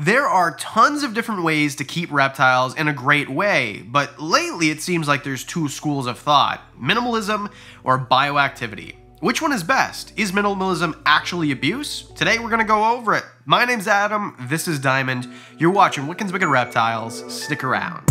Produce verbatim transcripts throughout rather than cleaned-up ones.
There are tons of different ways to keep reptiles in a great way, but lately it seems like there's two schools of thought: minimalism or bioactivity. Which one is best? Is minimalism actually abuse? Today we're gonna go over it. My name's Adam, this is Diamond. You're watching Wiccan's Wicked Reptiles. Stick around.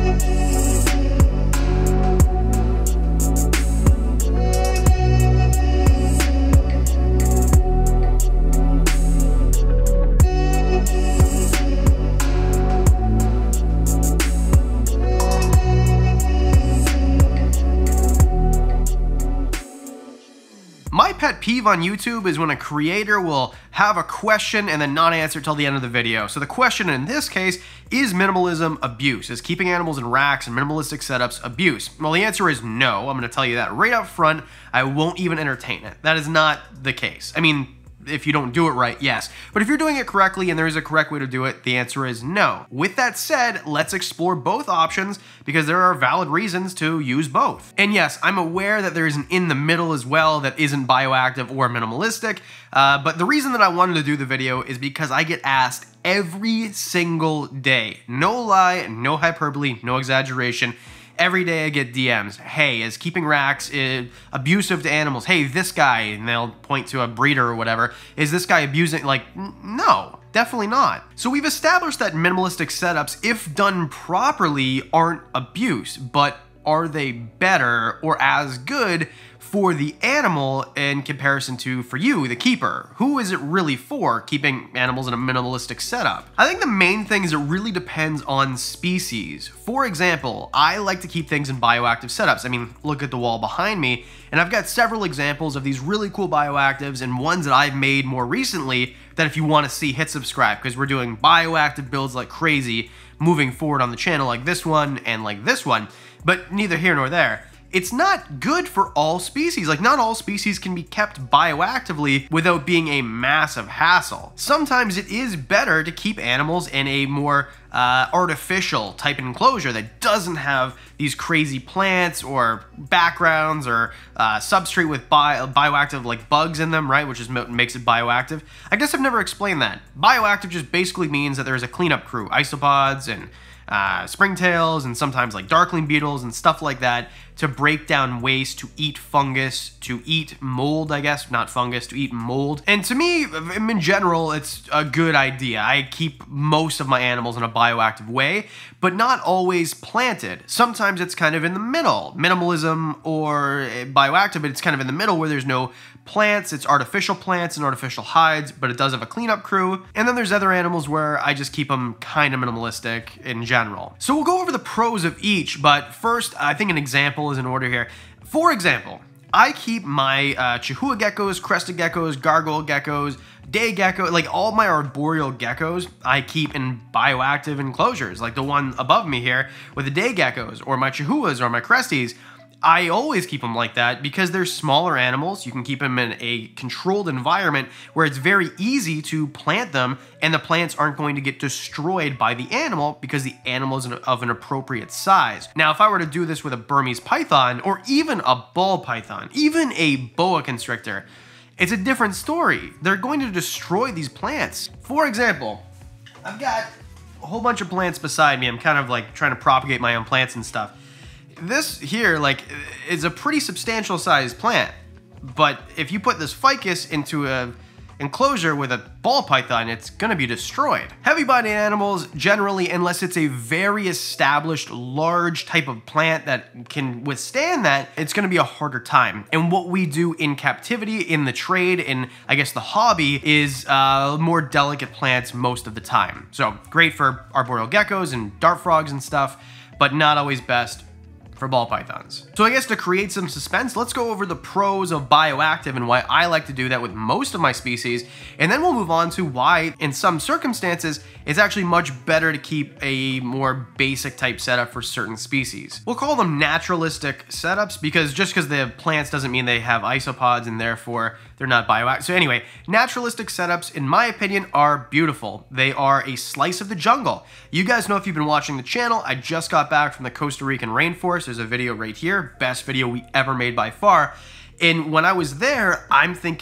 My pet peeve on YouTube is when a creator will have a question and then not answer till the end of the video. So the question in this case, is minimalism abuse? Is keeping animals in racks and minimalistic setups abuse? Well, the answer is no. I'm gonna tell you that right up front. I won't even entertain it. That is not the case. I mean, if you don't do it right, yes. But if you're doing it correctly and there is a correct way to do it, the answer is no. With that said, let's explore both options because there are valid reasons to use both. And yes, I'm aware that there is an in the middle as well that isn't bioactive or minimalistic, uh, but the reason that I wanted to do the video is because I get asked every single day. No lie, no hyperbole, no exaggeration. Every day I get D Ms. Hey, is keeping racks uh, abusive to animals? Hey, this guy, and they'll point to a breeder or whatever. Is this guy abusing? Like, no, definitely not. So we've established that minimalistic setups, if done properly, aren't abuse, but are they better or as good for the animal in comparison to for you, the keeper? Who is it really for, keeping animals in a minimalistic setup? I think the main thing is it really depends on species. For example, I like to keep things in bioactive setups. I mean, look at the wall behind me, and I've got several examples of these really cool bioactives and ones that I've made more recently that if you want to see, hit subscribe, because we're doing bioactive builds like crazy moving forward on the channel, like this one and like this one, but neither here nor there. It's not good for all species. Like, not all species can be kept bioactively without being a massive hassle. Sometimes it is better to keep animals in a more uh, artificial type enclosure that doesn't have these crazy plants or backgrounds or uh, substrate with bio bioactive like bugs in them, right? Which is what makes it bioactive. I guess I've never explained that. Bioactive just basically means that there's a cleanup crew, isopods and Uh, springtails and sometimes like darkling beetles and stuff like that to break down waste, to eat fungus, to eat mold, I guess, not fungus, to eat mold. And to me, in general, it's a good idea. I keep most of my animals in a bioactive way, but not always planted. Sometimes it's kind of in the middle. Minimalism or bioactive, but it's kind of in the middle where there's no plants, it's artificial plants and artificial hides, but it does have a cleanup crew. And then there's other animals where I just keep them kind of minimalistic in general. So we'll go over the pros of each, but first, I think an example is in order here. For example, I keep my uh, Chihuahua geckos, crested geckos, gargoyle geckos, day gecko, like all my arboreal geckos, I keep in bioactive enclosures, like the one above me here with the day geckos, or my Chihuahuas, or my cresties. I always keep them like that because they're smaller animals. You can keep them in a controlled environment where it's very easy to plant them and the plants aren't going to get destroyed by the animal because the animal is of an appropriate size. Now, if I were to do this with a Burmese python or even a ball python, even a boa constrictor, it's a different story. They're going to destroy these plants. For example, I've got a whole bunch of plants beside me. I'm kind of like trying to propagate my own plants and stuff. This here, like, is a pretty substantial sized plant, but if you put this ficus into a enclosure with a ball python, it's gonna be destroyed. Heavy-bodied animals, generally, unless it's a very established, large type of plant that can withstand that, it's gonna be a harder time. And what we do in captivity, in the trade, in, I guess, the hobby, is uh, more delicate plants most of the time. So, great for arboreal geckos and dart frogs and stuff, but not always best for ball pythons. So I guess to create some suspense, let's go over the pros of bioactive and why I like to do that with most of my species, and then we'll move on to why, in some circumstances, it's actually much better to keep a more basic type setup for certain species. We'll call them naturalistic setups because just because they have plants doesn't mean they have isopods and therefore they're not bioactive. So anyway, naturalistic setups, in my opinion, are beautiful. They are a slice of the jungle. You guys know if you've been watching the channel, I just got back from the Costa Rican rainforest. There's a video right here, best video we ever made by far. And when I was there, I'm thinking,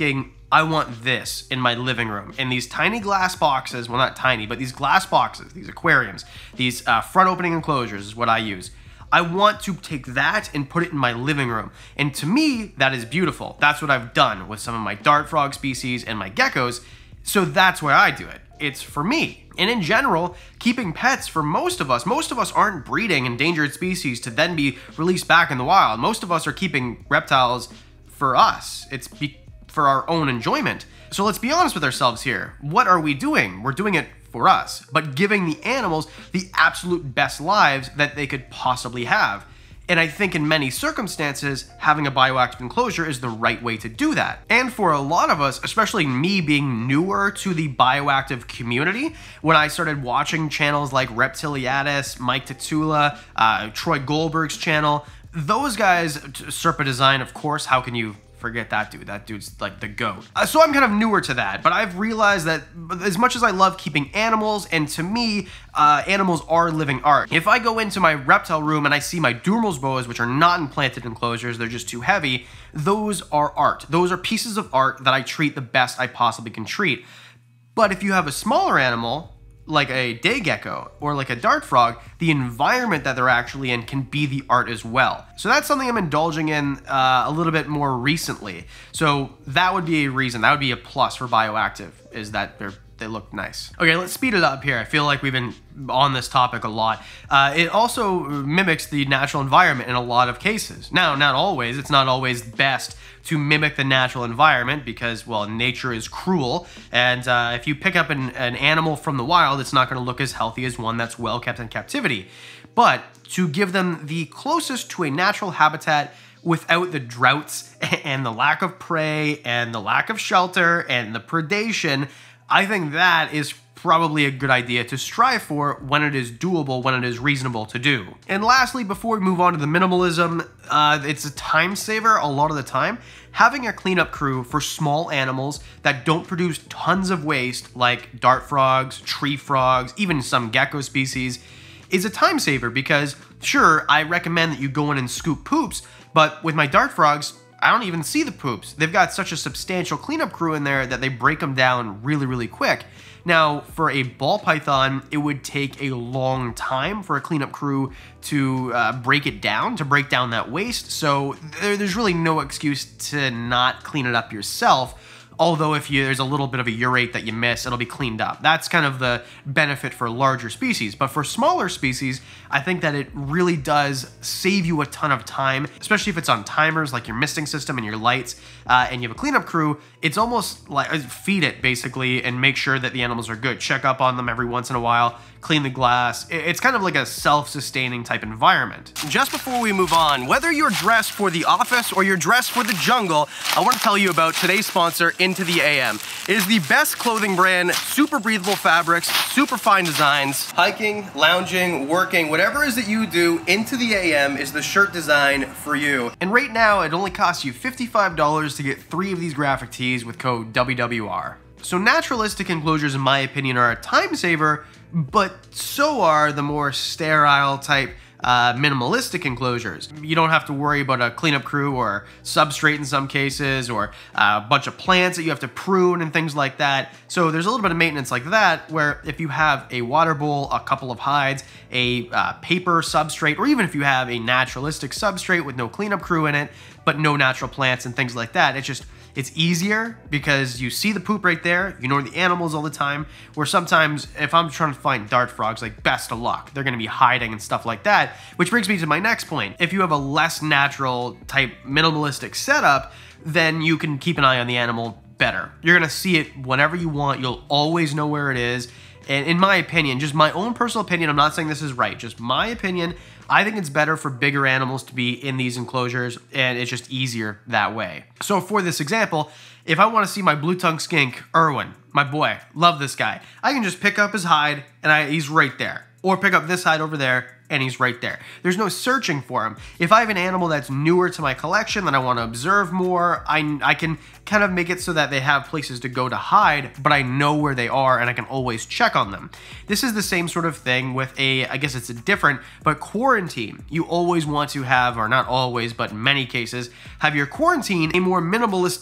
I want this in my living room, in these tiny glass boxes. Well, not tiny, but these glass boxes, these aquariums, these uh, front opening enclosures is what I use. I want to take that and put it in my living room. And to me, that is beautiful. That's what I've done with some of my dart frog species and my geckos. So that's why I do it. It's for me. And in general, keeping pets for most of us, most of us aren't breeding endangered species to then be released back in the wild. Most of us are keeping reptiles for us. It's be for our own enjoyment. So let's be honest with ourselves here. What are we doing? We're doing it for us, but giving the animals the absolute best lives that they could possibly have. And I think in many circumstances, having a bioactive enclosure is the right way to do that. And for a lot of us, especially me being newer to the bioactive community, when I started watching channels like Reptiliatus, Mike Tatula, uh, Troy Goldberg's channel, those guys, Serpa Design, of course, how can you forget that dude? That dude's like the GOAT. Uh, so I'm kind of newer to that, but I've realized that as much as I love keeping animals, and to me, uh, animals are living art. If I go into my reptile room and I see my Dumeril's boas, which are not implanted enclosures, they're just too heavy, those are art. Those are pieces of art that I treat the best I possibly can treat. But if you have a smaller animal, like a day gecko or like a dart frog, the environment that they're actually in can be the art as well. So that's something I'm indulging in uh, a little bit more recently. So that would be a reason, that would be a plus for bioactive, is that they're they look nice. Okay, let's speed it up here. I feel like we've been on this topic a lot. Uh, it also mimics the natural environment in a lot of cases. Now, not always. It's not always best to mimic the natural environment because, well, nature is cruel. And uh, if you pick up an, an animal from the wild, it's not going to look as healthy as one that's well kept in captivity. But to give them the closest to a natural habitat without the droughts and the lack of prey and the lack of shelter and the predation, I think that is probably a good idea to strive for when it is doable, when it is reasonable to do. And lastly, before we move on to the minimalism, uh, it's a time saver a lot of the time. Having a cleanup crew for small animals that don't produce tons of waste, like dart frogs, tree frogs, even some gecko species, is a time saver because, sure, I recommend that you go in and scoop poops, but with my dart frogs, I don't even see the poops. They've got such a substantial cleanup crew in there that they break them down really, really quick. Now, for a ball python, it would take a long time for a cleanup crew to uh, break it down, to break down that waste. So there, there's really no excuse to not clean it up yourself. Although if you, there's a little bit of a urate that you miss, it'll be cleaned up. That's kind of the benefit for larger species. But for smaller species, I think that it really does save you a ton of time, especially if it's on timers like your misting system and your lights, uh, and you have a cleanup crew. It's almost like feed it basically and make sure that the animals are good. Check up on them every once in a while, clean the glass. It's kind of like a self-sustaining type environment. Just before we move on, whether you're dressed for the office or you're dressed for the jungle, I want to tell you about today's sponsor, Into the A M. It is the best clothing brand, super breathable fabrics, super fine designs. Hiking, lounging, working, whatever it is that you do, Into the A M is the shirt design for you. And right now, it only costs you fifty-five dollars to get three of these graphic tees with code W W R. So naturalistic enclosures, in my opinion, are a time saver, but so are the more sterile type uh, minimalistic enclosures. You don't have to worry about a cleanup crew or substrate in some cases, or a bunch of plants that you have to prune and things like that. So there's a little bit of maintenance like that, where if you have a water bowl, a couple of hides, a uh, paper substrate, or even if you have a naturalistic substrate with no cleanup crew in it, but no natural plants and things like that, it's just it's easier because you see the poop right there, you know the animals all the time, where sometimes if I'm trying to find dart frogs, like best of luck, they're gonna be hiding and stuff like that, which brings me to my next point. If you have a less natural type minimalistic setup, then you can keep an eye on the animal better. You're gonna see it whenever you want, you'll always know where it is. And in my opinion, just my own personal opinion, I'm not saying this is right, just my opinion, I think it's better for bigger animals to be in these enclosures, and it's just easier that way. So for this example, if I want to see my blue tongue skink, Irwin, my boy, love this guy, I can just pick up his hide and I, he's right there. Or pick up this hide over there and he's right there. There's no searching for him. If I have an animal that's newer to my collection that I want to observe more, I, I can kind of make it so that they have places to go to hide, but I know where they are and I can always check on them. This is the same sort of thing with a, I guess it's a different, but quarantine. You always want to have, or not always, but in many cases, have your quarantine a more minimalistic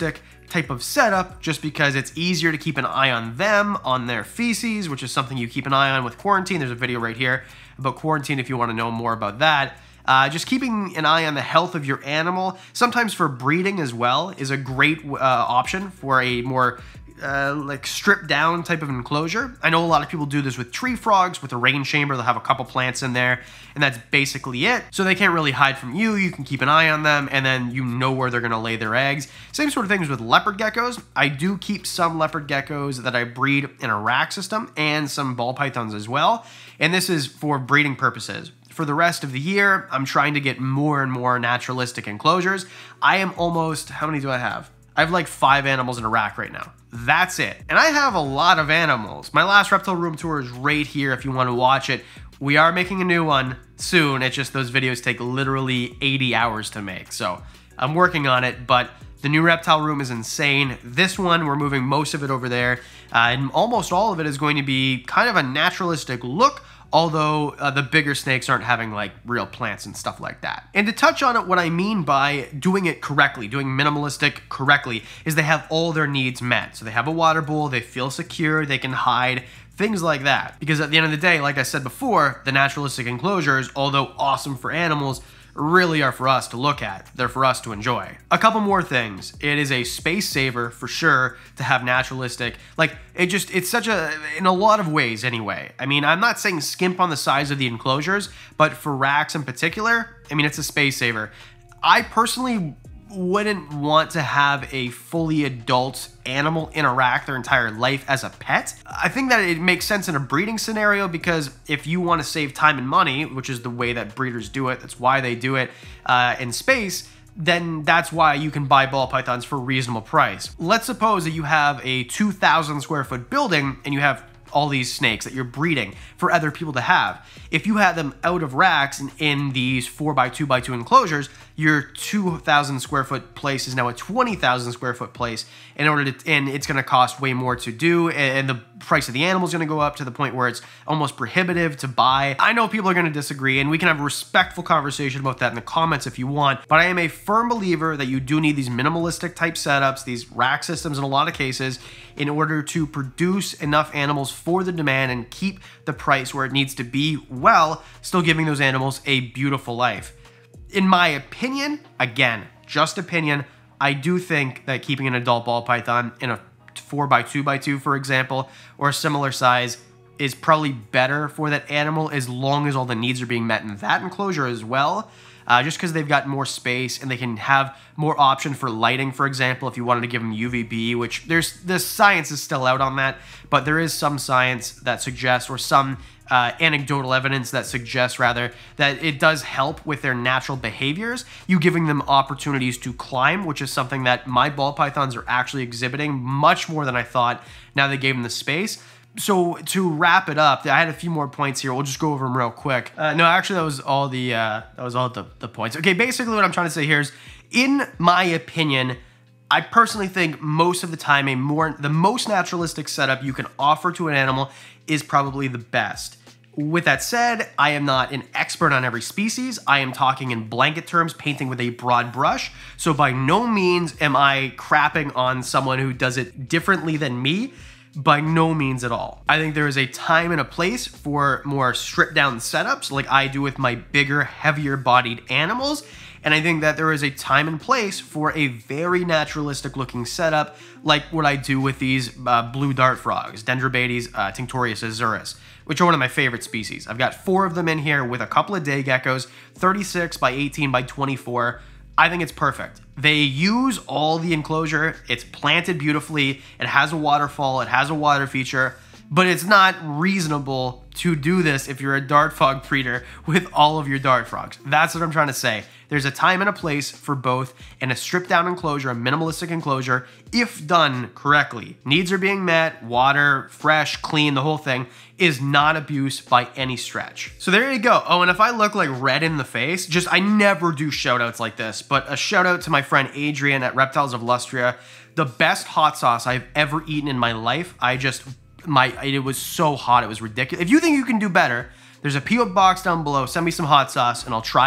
type of setup just because it's easier to keep an eye on them, on their feces, which is something you keep an eye on with quarantine. There's a video right here about quarantine if you want to know more about that. Uh, just keeping an eye on the health of your animal, sometimes for breeding as well, is a great uh, option for a more Uh, like stripped down type of enclosure. I know a lot of people do this with tree frogs, with a rain chamber. They'll have a couple plants in there, and that's basically it. So they can't really hide from you. You can keep an eye on them, and then you know where they're going to lay their eggs. Same sort of things with leopard geckos. I do keep some leopard geckos that I breed in a rack system, and some ball pythons as well. And this is for breeding purposes. For the rest of the year, I'm trying to get more and more naturalistic enclosures. I am almost, how many do I have? I have like five animals in a rack right now. That's it. And I have a lot of animals. My last reptile room tour is right here if you want to watch it. We are making a new one soon. It's just those videos take literally eighty hours to make. So I'm working on it, but the new reptile room is insane. This one, we're moving most of it over there. Uh, and almost all of it is going to be kind of a naturalistic look, although uh, the bigger snakes aren't having like real plants and stuff like that. And to touch on it, what I mean by doing it correctly, doing minimalistic correctly, is they have all their needs met. So they have a water bowl, they feel secure, they can hide, things like that. Because at the end of the day, like I said before, the naturalistic enclosures, although awesome for animals, really are for us to look at. They're for us to enjoy. A couple more things. It is a space saver for sure to have naturalistic. Like it just, it's such a, in a lot of ways anyway. I mean, I'm not saying skimp on the size of the enclosures, but for racks in particular, I mean, it's a space saver. I personally wouldn't want to have a fully adult animal in a rack their entire life as a pet. I think that it makes sense in a breeding scenario because if you want to save time and money, which is the way that breeders do it, that's why they do it uh, in space, then that's why you can buy ball pythons for a reasonable price. Let's suppose that you have a two thousand square foot building and you have all these snakes that you're breeding for other people to have. If you had them out of racks and in these four by two by two enclosures, your two thousand square foot place is now a twenty thousand square foot place in order to, and it's gonna cost way more to do, and the price of the animal is gonna go up to the point where it's almost prohibitive to buy. I know people are gonna disagree, and we can have a respectful conversation about that in the comments if you want, but I am a firm believer that you do need these minimalistic type setups, these rack systems in a lot of cases, in order to produce enough animals for the demand and keep the price where it needs to be, while still giving those animals a beautiful life. In my opinion, again, just opinion, I do think that keeping an adult ball python in a four by two by two, for example, or a similar size is probably better for that animal as long as all the needs are being met in that enclosure as well. Uh, just because they've got more space and they can have more option for lighting, for example, if you wanted to give them U V B, which there's the science is still out on that, but there is some science that suggests, or some uh, anecdotal evidence that suggests rather, that it does help with their natural behaviors. You giving them opportunities to climb, which is something that my ball pythons are actually exhibiting much more than I thought now they gave them the space. So to wrap it up, I had a few more points here. We'll just go over them real quick. Uh, no, actually, that was all the uh, that was all the, the points. Okay, basically what I'm trying to say here is, in my opinion, I personally think most of the time a more the most naturalistic setup you can offer to an animal is probably the best. With that said, I am not an expert on every species. I am talking in blanket terms, painting with a broad brush. So by no means am I crapping on someone who does it differently than me. By no means at all. I think there is a time and a place for more stripped down setups like I do with my bigger, heavier bodied animals. And I think that there is a time and place for a very naturalistic looking setup like what I do with these uh, blue dart frogs, Dendrobates uh, tinctorius azuris, which are one of my favorite species. I've got four of them in here with a couple of day geckos, thirty-six by eighteen by twenty-four. I think it's perfect. They use all the enclosure, it's planted beautifully, it has a waterfall, it has a water feature, but it's not reasonable to do this if you're a dart frog breeder with all of your dart frogs. That's what I'm trying to say. There's a time and a place for both, and a stripped down enclosure, a minimalistic enclosure, if done correctly, needs are being met, water, fresh, clean, the whole thing, is not abuse by any stretch. So there you go. Oh, and if I look like red in the face, just, I never do shout outs like this, but a shout out to my friend Adrian at Reptiles of Lustria, the best hot sauce I've ever eaten in my life. I just, my, it was so hot, it was ridiculous. If you think you can do better, there's a P O box down below, send me some hot sauce and I'll try it,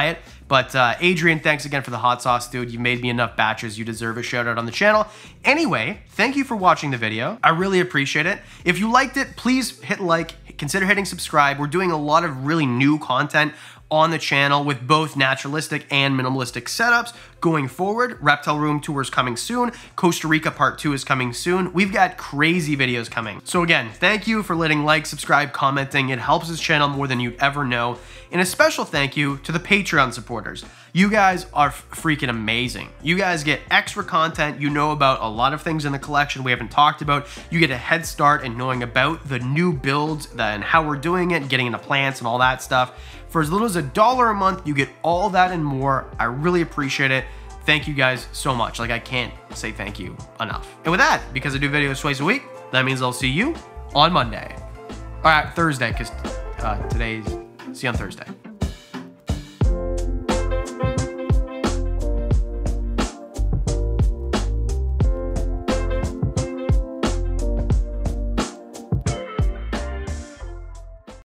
But uh, Adrian, thanks again for the hot sauce, dude. You made me enough batches. You deserve a shout out on the channel. Anyway, thank you for watching the video. I really appreciate it. If you liked it, please hit like, consider hitting subscribe. We're doing a lot of really new content on the channel with both naturalistic and minimalistic setups going forward. Reptile Room tour is coming soon. Costa Rica part two is coming soon. We've got crazy videos coming. So again, thank you for letting like, subscribe, commenting. It helps this channel more than you'd ever know. And a special thank you to the Patreon supporters. You guys are freaking amazing. You guys get extra content. You know about a lot of things in the collection we haven't talked about. You get a head start in knowing about the new builds and how we're doing it, getting into plants and all that stuff. For as little as a dollar a month, you get all that and more. I really appreciate it. Thank you guys so much. Like, I can't say thank you enough. And with that, because I do videos twice a week, that means I'll see you on Monday. All right, Thursday, because uh, today's, see you on Thursday.